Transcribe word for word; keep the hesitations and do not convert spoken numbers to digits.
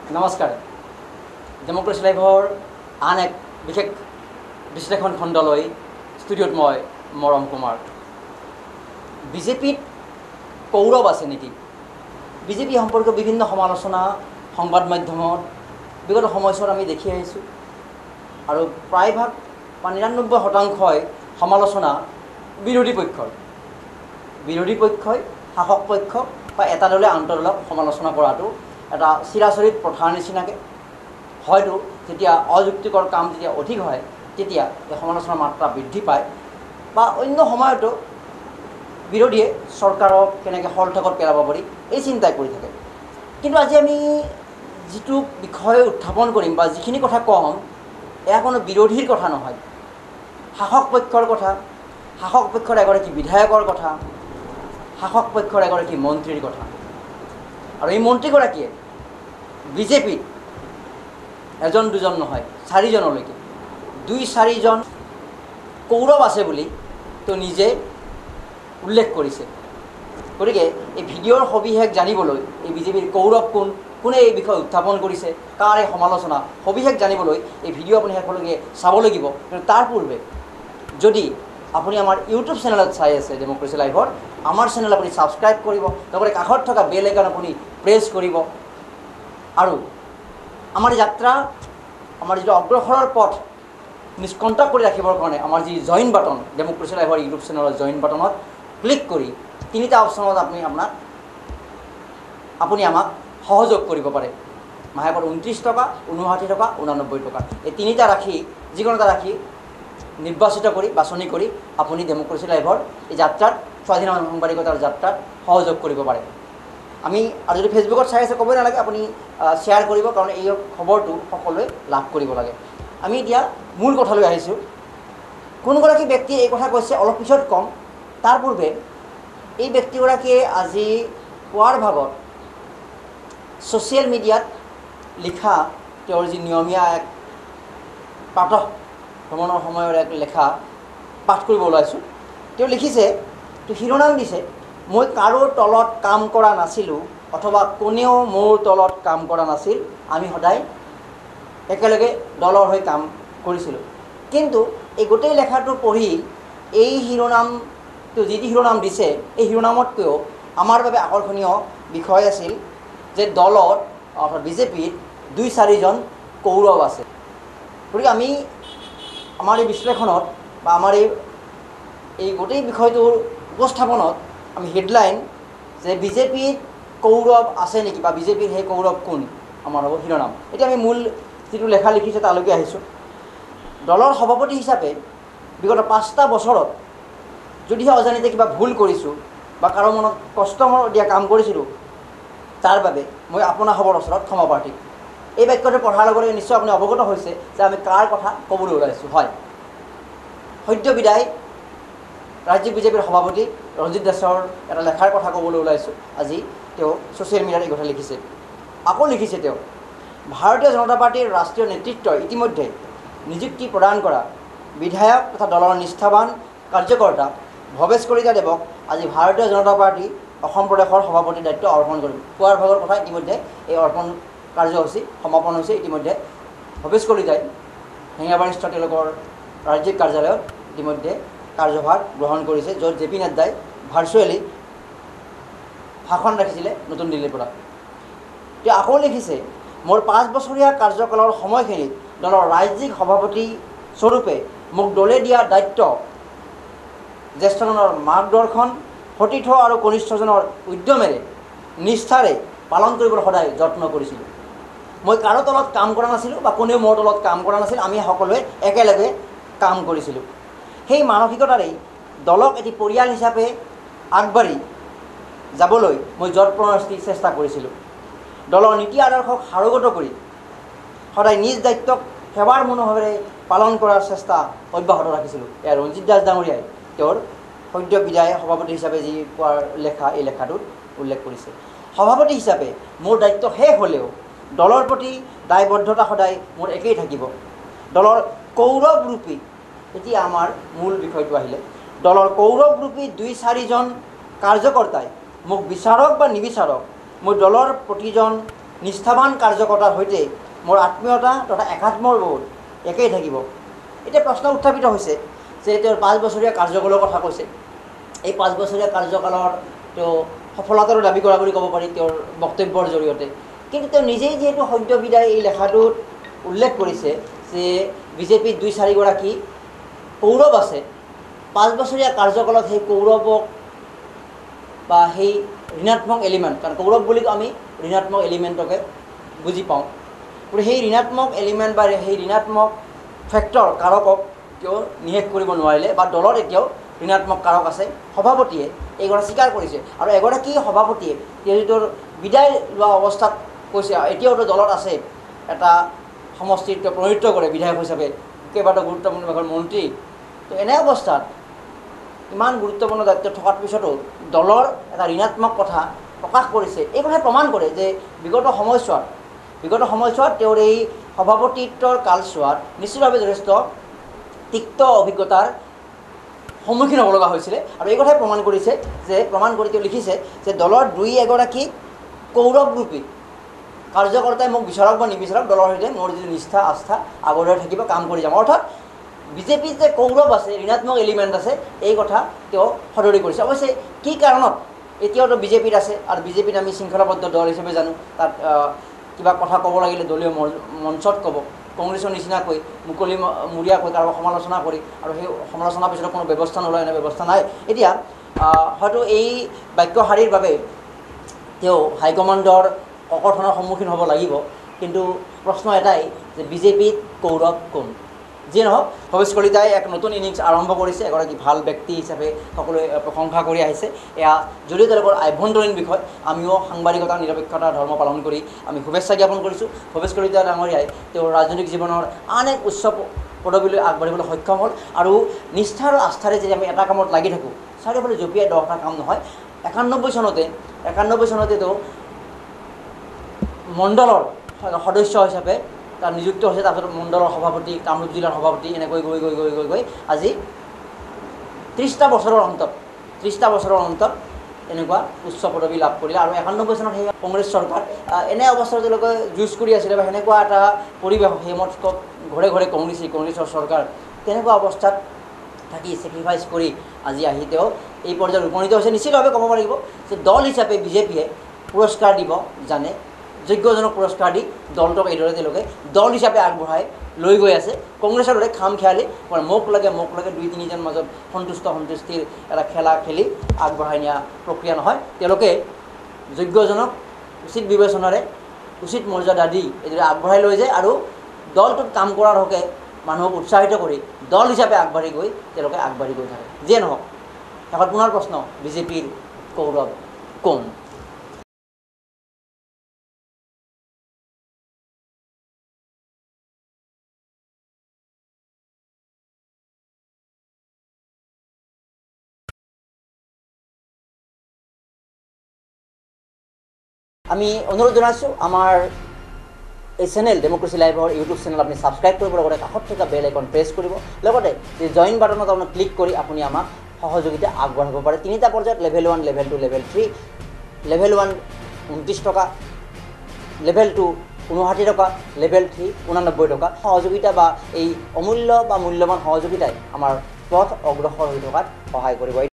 নমস্কাৰ। ডেমক্ৰেচি লাইভৰ আন এক বিশেষ বিশ্লেষণ খণ্ডলৈ ষ্টুডিঅ'ত মই মৰম কুমাৰ। বিজেপিত কৌৰৱ আছে নেকি? বিজেপি সম্পৰ্কীয় বিভিন্ন সমালোচনা সংবাদ মাধ্যমত বিগত সময়ছোৱাত আমি দেখি আহিছোঁ আৰু প্ৰায়ভাগ বা নিৰান্নব্বৈ শতাংশই সমালোচনা বিৰোধী পক্ষৰ বিৰোধী পক্ষই শাসক পক্ষ বা এটা দলে আন দলক সমালোচনা কৰাটো এটা চিৰাচৰিত প্ৰথাৰ নিচিনাকৈ হয়তো যেতিয়া অযুক্তিকৰ কাম যেতিয়া অধিক হয় তেতিয়া এই সমালোচনাৰ মাত্ৰা বৃদ্ধি পায় বা অন্য সময়তো বিৰোধীয়ে চৰকাৰক কেনেকৈ সলঠকত পেলাব পাৰি এই চিন্তাই কৰি থাকে। কিন্তু আজি আমি যিটো বিষয় উত্থাপন কৰিম বা যিখিনি কথা ক'ম এয়া কোনো বিৰোধীৰ কথা নহয়, শাসক পক্ষৰ কথা, শাসক পক্ষৰ এগৰাকী বিধায়কৰ কথা, শাসক পক্ষৰ এগৰাকী মন্ত্ৰীৰ কথা। আৰু এই মন্ত্ৰীগৰাকীয়ে বিজেপিত এজন দুজন নহয় চাৰিজনলৈকে দুই চাৰিজন কৌৰৱ আছে বুলি তেওঁ নিজে উল্লেখ কৰিছে। গতিকে এই ভিডিঅ'ৰ সবিশেষ জানিবলৈ এই বিজেপিৰ কৌৰৱ কোন, কোনে এই বিষয়ে উত্থাপন কৰিছে, কাৰ এই সমালোচনা সবিশেষ জানিবলৈ এই ভিডিঅ' আপুনি শেষলৈকে চাব লাগিব। কিন্তু তাৰ পূৰ্বে যদি আপুনি আমাৰ ইউটিউব চেনেলত চাই আছে ডেমক্ৰেচি লাইভৰ, আমাৰ চেনেল আপুনি ছাবস্ক্ৰাইব কৰিব, লগতে কাষত থকা বেল আইকন আপুনি প্ৰেছ কৰিব। আৰু আমাৰ যাত্ৰা আমাৰ যিটো অগ্ৰসৰৰ পথ নিষ্কণ্টক কৰি ৰাখিবৰ কাৰণে আমাৰ যি জইন বাটন ডেমক্ৰেচি লাইভৰ ইউটিউব চেনেলৰ জইন বাটনত ক্লিক কৰি তিনিটা অপশ্যনত আপুনি আপোনাক আপুনি আমাক সহযোগ কৰিব পাৰে। মাহেকত ঊনত্ৰিছ টকা, ঊনষাঠি টকা, ঊনানব্বৈ টকা এই তিনিটা ৰাখি যিকোনো এটা ৰাখি নিৰ্বাচিত কৰি বাছনি কৰি আপুনি ডেমক্ৰেচি লাইভৰ এই যাত্ৰাত স্বাধীন সাংবাদিকতাৰ যাত্ৰাত সহযোগ কৰিব পাৰে। আমি আৰু যদি ফেচবুকত চাই আছে ক'বই নালাগে, আপুনি শ্বেয়াৰ কৰিব, কাৰণ এই খবৰটো সকলোৱে লাভ কৰিব লাগে। আমি এতিয়া মূল কথালৈ আহিছোঁ। কোনগৰাকী ব্যক্তিয়ে এই কথা কৈছে অলপ পিছত ক'ম। তাৰ পূৰ্বে এই ব্যক্তিগৰাকীয়ে আজি পুৱাৰ ভাগত ছ'চিয়েল মিডিয়াত লিখা তেওঁৰ যি নিয়মীয়া এক প্ৰাতঃ ভ্ৰমণৰ সময়ৰ এক লেখা পাঠ কৰিব ওলাইছোঁ। তেওঁ লিখিছে, তেওঁ শিৰোনাম দিছে, মই কাৰো তলত কাম কৰা নাছিলোঁ অথবা কোনেও মোৰ তলত কাম কৰা নাছিল, আমি সদায় একেলগে দলৰ হৈ কাম কৰিছিলোঁ। কিন্তু এই গোটেই লেখাটো পঢ়ি এই শিৰোনামটো যি যি শিৰোনাম দিছে এই শিৰোনামতকৈও আমাৰ বাবে আকৰ্ষণীয় বিষয় আছিল যে দলত অৰ্থাৎ বিজেপিত দুই চাৰিজন কৌৰৱ আছে। গতিকে আমি আমাৰ এই বিশ্লেষণত বা আমাৰ এই এই গোটেই বিষয়টোৰ উপস্থাপনত আমি হেডলাইন যে বিজেপিত কৌৰৱ আছে নেকি বা বিজেপিৰ সেই কৌৰৱ কোন আমাৰ হ'ব শিৰোনাম। এতিয়া আমি মূল যিটো লেখা লিখিছে তালৈকে আহিছোঁ। দলৰ সভাপতি হিচাপে বিগত পাঁচটা বছৰত যদিহে অজানিতে কিবা ভুল কৰিছোঁ বা কাৰো মনত কষ্ট দিয়া কাম কৰিছিলোঁ তাৰ বাবে মই আপোনাৰ খবৰ ওচৰত ক্ষমা প্ৰাৰ্থী। এই বাক্যটো পঢ়াৰ লগে লগে নিশ্চয় আপুনি অৱগত হৈছে যে আমি কাৰ কথা ক'বলৈ ওলাইছোঁ। হয়, সদ্য বিদায় ৰাজ্যিক বিজেপিৰ সভাপতি ৰঞ্জিত দাসৰ এটা লেখাৰ কথা ক'বলৈ ওলাইছোঁ। আজি তেওঁ ছ'চিয়েল মিডিয়াত এই কথা লিখিছে। আকৌ লিখিছে তেওঁ, ভাৰতীয় জনতা পাৰ্টীৰ ৰাষ্ট্ৰীয় নেতৃত্বই ইতিমধ্যে নিযুক্তি প্ৰদান কৰা বিধায়ক তথা দলৰ নিষ্ঠাৱান কাৰ্যকৰ্তা ভৱেশ কলিতা দেৱক আজি ভাৰতীয় জনতা পাৰ্টী অসম প্ৰদেশৰ সভাপতিৰ দায়িত্ব অৰ্পণ কৰিম। পুৱাৰ ভাগৰ কথা ইতিমধ্যে এই অৰ্পণ কাৰ্যসূচী সমাপন হৈছে। ইতিমধ্যে ভৱেশ কলিতাই হেঙেৰাবাৰীস্থ তেওঁলোকৰ ৰাজ্যিক কাৰ্যালয়ত ইতিমধ্যে কাৰ্যভাৰ গ্ৰহণ কৰিছে, য'ত জে পি নাড্ডাই ভাৰ্চুৱেলি ভাষণ ৰাখিছিলে নতুন দিল্লীৰ পৰা। তেওঁ আকৌ লিখিছে, মোৰ পাঁচ বছৰীয়া কাৰ্যকালৰ সময়খিনিত দলৰ ৰাজ্যিক সভাপতি স্বৰূপে মোক দলে দিয়া দায়িত্ব জ্যেষ্ঠজনৰ মাৰ্গদৰ্শন, সতীৰ্থ আৰু কনিষ্ঠজনৰ উদ্যমেৰে নিষ্ঠাৰে পালন কৰিবলৈ সদায় যত্ন কৰিছিলোঁ। মই কাৰো তলত কাম কৰা নাছিলোঁ বা কোনেও মোৰ তলত কাম কৰা নাছিল, আমি সকলোৱে একেলগে কাম কৰিছিলোঁ। সেই মানসিকতাৰেই দলক এটি পৰিয়াল হিচাপে আগবাঢ়ি যাবলৈ মই যৎপৰোনাস্তি চেষ্টা কৰিছিলোঁ। দলৰ নীতি আদৰ্শক সাৰোগত কৰি সদায় নিজ দায়িত্বক সেৱাৰ মনোভাৱেৰে পালন কৰাৰ চেষ্টা অব্যাহত ৰাখিছিলোঁ। এয়া ৰঞ্জিত দাস ডাঙৰীয়াই তেওঁৰ সদ্য বিদায় সভাপতি হিচাপে যি কোৱাৰ লেখা এই লেখাটোত উল্লেখ কৰিছে। সভাপতি হিচাপে মোৰ দায়িত্ব শেষ হ'লেও দলৰ প্ৰতি দায়বদ্ধতা সদায় মোৰ একেই থাকিব। দলৰ কৌৰৱৰূপী, এতিয়া আমাৰ মূল বিষয়টো আহিলে, দলৰ কৌৰৱৰূপী দুই চাৰিজন কাৰ্যকৰ্তাই মোক বিচাৰক বা নিবিচাৰক মই দলৰ প্ৰতিজন নিষ্ঠাবান কাৰ্যকৰ্তাৰ সৈতে মোৰ আত্মীয়তা তথা একাত্মৰ বোধ একেই থাকিব। এতিয়া প্ৰশ্ন উত্থাপিত হৈছে যে তেওঁৰ পাঁচ বছৰীয়া কাৰ্যকালৰ কথা কৈছে। এই পাঁচ বছৰীয়া কাৰ্যকালৰ তেওঁ সফলতাৰো দাবী কৰা বুলি ক'ব পাৰি তেওঁৰ বক্তব্যৰ জৰিয়তে। কিন্তু তেওঁ নিজেই যিহেতু সদ্য বিদায় এই লেখাটোত উল্লেখ কৰিছে যে বিজেপিত দুই চাৰিগৰাকী কৌৰৱ আছে, পাঁচ বছৰীয়া কাৰ্যকালত সেই কৌৰৱক বা সেই ঋণাত্মক এলিমেণ্ট, কাৰণ কৌৰৱ বুলি আমি ঋণাত্মক এলিমেণ্টকে বুজি পাওঁ, গতিকে সেই ঋণাত্মক এলিমেণ্ট বা সেই ঋণাত্মক ফেক্টৰ কাৰকক তেওঁ নিষেধ কৰিব নোৱাৰিলে বা দলত এতিয়াও ঋণাত্মক কাৰক আছে। সভাপতিয়ে এই কথা স্বীকাৰ কৰিছে আৰু এগৰাকী সভাপতিয়ে তেওঁ বিদায় লোৱা অৱস্থাত কৈছে এতিয়াওতো দলত আছে, এটা সমষ্টিত প্ৰতিনিধিত্ব কৰে বিধায়ক হিচাপে, কেইবাটাও গুৰুত্বপূৰ্ণ বিভাগৰ মন্ত্ৰী। তো এনে অৱস্থাত ইমান গুৰুত্বপূৰ্ণ দায়িত্ব থকাৰ পিছতো দলৰ এটা ঋণাত্মক কথা প্ৰকাশ কৰিছে। এই কথাই প্ৰমাণ কৰে যে বিগত সময়ছোৱাত বিগত সময়ছোৱাত তেওঁৰ এই সভাপতিত্বৰ কালছোৱাত নিশ্চিতভাৱে যথেষ্ট তিক্ত অভিজ্ঞতাৰ সন্মুখীন হ'ব লগা হৈছিলে। আৰু এই কথাই প্ৰমাণ কৰিছে যে প্ৰমাণ কৰি তেওঁ লিখিছে যে দলৰ দুই এগৰাকী কৌৰৱৰূপী কাৰ্যকৰ্তাই মোক বিচাৰক বা নিবিচাৰক, দলৰ সৈতে মোৰ যিটো নিষ্ঠা আস্থা আগৰ দৰে থাকিব, কাম কৰি যাম। অৰ্থাৎ বিজেপিত যে কৌৰৱ আছে, ঋণাত্মক এলিমেণ্ট আছে, এই কথা তেওঁ সদৰি কৰিছে। অৱশ্যে কি কাৰণত এতিয়াওতো বিজেপিত আছে আৰু বিজেপিত আমি শৃংখলাবদ্ধ দল হিচাপে জানো, তাত কিবা কথা ক'ব লাগিলে দলীয় মঞ্চত ক'ব, কংগ্ৰেছৰ নিচিনাকৈ মুকলি মুৰীয়াকৈ কাৰোবাক সমালোচনা কৰি, আৰু সেই সমালোচনাৰ পিছত কোনো ব্যৱস্থা নলয়, এনে ব্যৱস্থা নাই। এতিয়া হয়তো এই বাক্যশাৰীৰ বাবে তেওঁ হাইকমাণ্ডৰ ককৰ্থনৰ সন্মুখীন হ'ব লাগিব, কিন্তু প্ৰশ্ন এটাই যে বিজেপিত কৌৰৱ কোন? যিয়ে নহওক, ভৱেশ কলিতাই এক নতুন ইনিংছ আৰম্ভ কৰিছে, এগৰাকী ভাল ব্যক্তি হিচাপে সকলোৱে প্ৰশংসা কৰি আহিছে। এয়া যদিও তেওঁলোকৰ আভ্যন্তৰীণ বিষয়, আমিও সাংবাদিকতাৰ নিৰপেক্ষতাৰ ধৰ্ম পালন কৰি আমি শুভেচ্ছা জ্ঞাপন কৰিছোঁ। ভৱেশ কলিতা ডাঙৰীয়াই তেওঁৰ ৰাজনৈতিক জীৱনৰ আন এক উচ্চ পদবীলৈ আগবাঢ়িবলৈ সক্ষম হ'ল। আৰু নিষ্ঠা আৰু আস্থাৰে যদি আমি এটা কামত লাগি থাকোঁ, চাৰিওফালে জঁপিয়াই দহটা কাম নহয়। একানব্বৈ চনতে একানব্বৈ চনতে তেওঁ মণ্ডলৰ সদস্য হিচাপে তাত নিযুক্ত হৈছে, তাৰপিছত মণ্ডলৰ সভাপতি, কামৰূপ জিলাৰ সভাপতি, এনেকৈ গৈ গৈ গৈ গৈ গৈ আজি ত্ৰিছটা বছৰৰ অন্তত ত্ৰিছটা বছৰৰ অন্তত এনেকুৱা উচ্চ পদবী লাভ কৰিলে। আৰু একানব্বৈ চনত সেই কংগ্ৰেছ চৰকাৰ এনে অৱস্থাত তেওঁলোকে যুঁজ কৰি আছিলে, বা সেনেকুৱা এটা পৰিৱেশ, সেইমত ঘৰে ঘৰে কংগ্ৰেছী কংগ্ৰেছৰ চৰকাৰ, তেনেকুৱা অৱস্থাত থাকি চেক্ৰিফাইচ কৰি আজি আহি তেওঁ এই পৰ্যায়ত উপনীত হৈছে। নিশ্চিতভাৱে ক'ব পাৰিব যে দল হিচাপে বিজেপিয়ে পুৰস্কাৰ দিব জানে, যোগ্যজনক পুৰস্কাৰ দি দলটোক এইদৰে তেওঁলোকে দল হিচাপে আগবঢ়াই লৈ গৈ আছে। কংগ্ৰেছৰ দৰে খাম খেয়ালি মোক লাগে মোক লাগে দুই তিনিজন মাজত সন্তুষ্ট সন্তুষ্টিৰ এটা খেলা খেলি আগবঢ়াই নিয়া প্ৰক্ৰিয়া নহয়। তেওঁলোকে যোগ্যজনক উচিত বিবেচনাৰে উচিত মৰ্যাদা দি এইদৰে আগবঢ়াই লৈ যায়, আৰু দলটোত কাম কৰাৰ হকে মানুহক উৎসাহিত কৰি দল হিচাপে আগবাঢ়ি গৈ তেওঁলোকে আগবাঢ়ি গৈ থাকে। যিয়ে নহওক, শেষত পুনৰ প্ৰশ্ন, বিজেপিৰ কৌৰৱ কোন? আমি অনুৰোধ জনাইছোঁ আমাৰ এই চেনেল ডেমক্ৰেচি লাইভৰ ইউটিউব চেনেল আপুনি ছাবস্ক্ৰাইব কৰিব, লগতে কাষত থকা বেল আইকন প্ৰেছ কৰিব, লগতে এই জইন বাটনত আপোনাৰ ক্লিক কৰি আপুনি আমাক সহযোগিতা আগবঢ়াব পাৰে। তিনিটা পৰ্যায়ত, level one, level two, level three. Level one ঊনত্ৰিছ টকা, লেভেল টু ঊনষাঠি টকা, লেভেল থ্ৰী ঊনানব্বৈ টকা। সহযোগিতা বা এই অমূল্য বা মূল্যৱান সহযোগিতাই আমাৰ পথ অগ্ৰসৰ হৈ থকাত সহায় কৰিব।